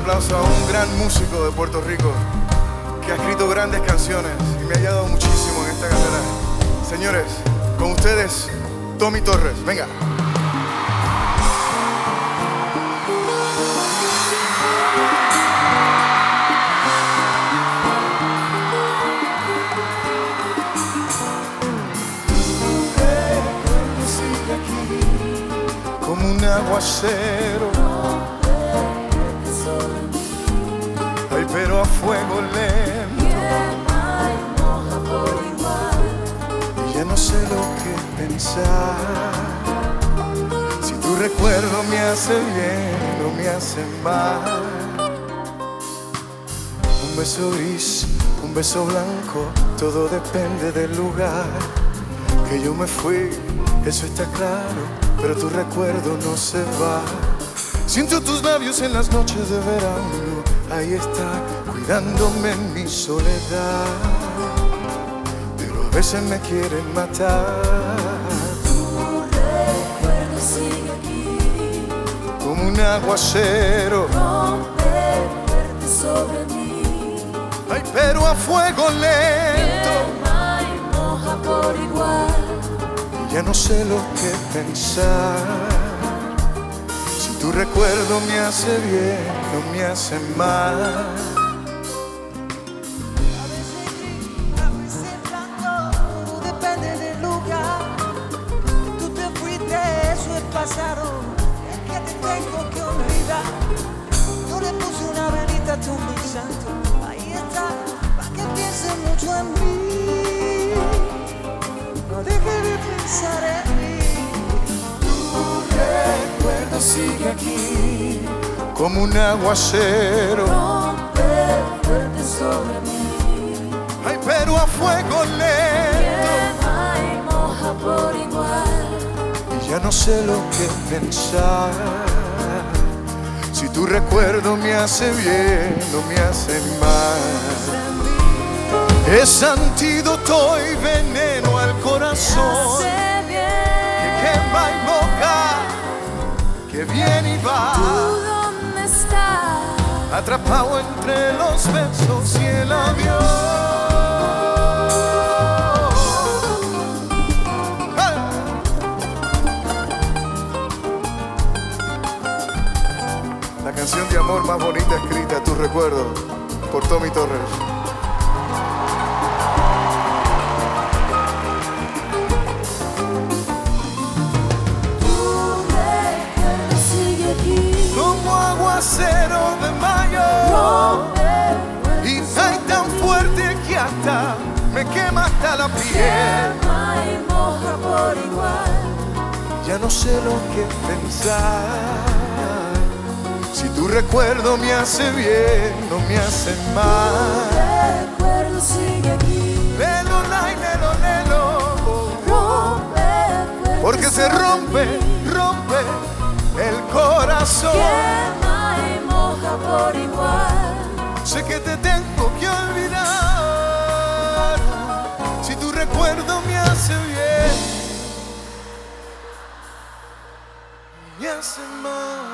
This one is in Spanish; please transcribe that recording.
aplauso a un gran músico de Puerto Rico que ha escrito grandes canciones y me ha ayudado muchísimo en esta carrera. Señores, con ustedes, Tommy Torres. Venga. Como un aguacero, ay, pero a fuego lento, y ya no sé lo que pensar. Si tu recuerdo me hace bien o me hace mal. Un beso gris, un beso blanco, todo depende del lugar. Que yo me fui, eso está claro, pero tu recuerdo no se va. Siento tus labios en las noches de verano, ahí está, cuidándome en mi soledad. Pero a veces me quieren matar. Tu recuerdo sigue aquí, como un aguacero, rompe fuerte sobre mí. ay, pero a fuego lento, Quema y moja por igual. ya no sé lo que pensar. Si tu recuerdo me hace bien o me hace mal. A veces gris, a veces blanco, todo depende del lugar. Tú te fuiste, eso es pasado, es que te tengo que olvidar. Yo le puse una velita a tu mi santo, ahí está, para que piense mucho en mí. No deje de pensar en mí. Tu recuerdo sigue aquí, como un aguacero, Rompe fuerte sobre mí. ay, pero a fuego lento, Quema y moja por igual. y ya no sé lo que pensar. Si tu recuerdo me hace bien o me hace mal. Es antídoto y veneno al corazón, Hace bien. que quema y moja, que viene y va, ¿Tú dónde estás? atrapado entre los besos y el adiós. ¡Hey! La canción de amor más bonita escrita, Tu recuerdo, por Tommy Torres. Sigue aquí, Como aguacero de mayo, rompe y hay tan fuerte que hasta me quema hasta la piel. quema y moja por igual. Ya no sé lo que pensar. Si tu recuerdo me hace bien o me hace mal. Recuerdo sigue aquí, Lelo, lai, lelo, lelo, rompe fuerte porque se rompe, rompe el corazón. quema y moja por igual. Sé que te tengo que olvidar. Si tu recuerdo me hace bien, me hace mal.